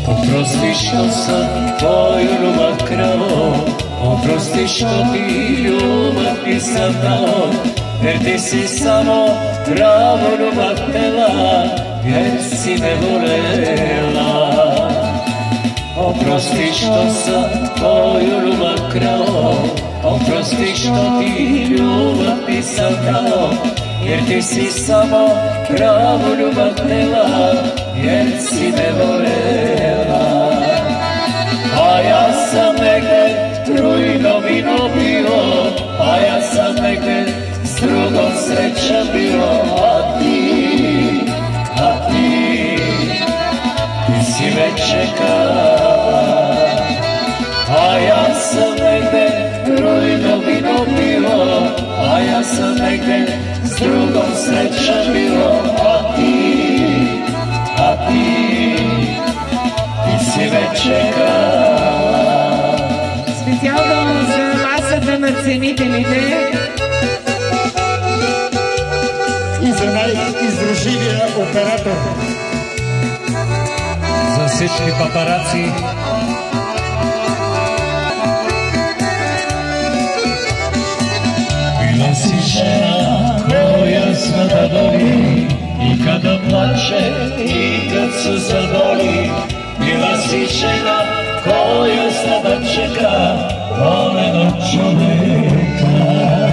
Oprosti što sam tvoju ljubav krao, oprosti što ti ljubav nisam dao, jer ti si samo pravu ljubav htela, jer si me volela. Oprosti što sam tvoju ljubav krao, oprosti što ti ljubav nisam dao, jer ti si samo pravu ljubav htela, jer si me volela. A ja sam negde trujno vino bio, a ja sam negde s drugom srećan bio, a ti si me čekala. A ja sam negde trujno vino bio, a ja sam negde s drugom srećan bio, a ti si me čekala. Специално за масата на ценителите и за най-издружливия оператор. За всички папараци. Bila si žena koja zna da voli i kada plače i kad suza boli. Bila si žena koja zna da čeka volenog čoveka.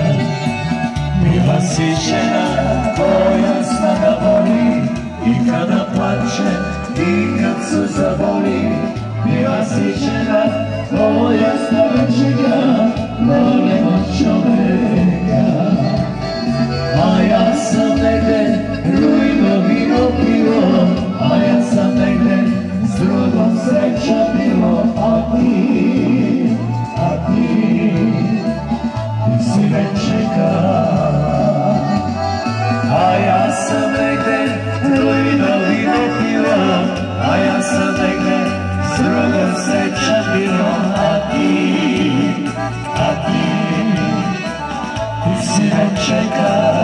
Bila si žena koja zna da voli i kada plače i kad suza boli. Bila si žena koja zna da čeka volenog čoveka. A ja sam negde rujno vino pio, a ja sam negde s drugom sreća bilo, a ti si me čekala. A ja sam negde rujno vino pio, a ja sam negde s drugom sreća bilo, a ti si me čekala.